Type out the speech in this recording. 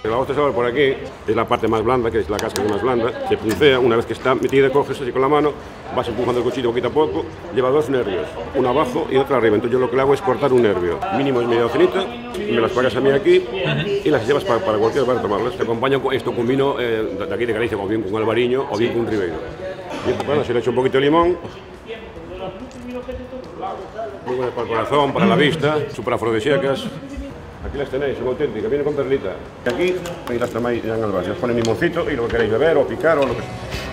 La ostra por aquí es la parte más blanda, que es la cáscara más blanda, se puncea, una vez que está metida coges así con la mano, vas empujando el cuchillo poquito a poco, lleva dos nervios, uno abajo y otro arriba, entonces yo lo que le hago es cortar un nervio, mínimo es media docenita, me las pagas a mí aquí y las llevas para cualquier bar tomarlas. Te acompaño con esto con vino de aquí de Galicia, o bien con albariño o bien con ribeiro. Y bueno, se le echa un poquito de limón. Muy buenas para el corazón, para la vista, súper afrodisíacas. Aquí las tenéis, son auténticas, viene con perlita. Aquí las tomáis en el vaso, os ponen limoncito y lo que queréis beber o picar o lo que sea.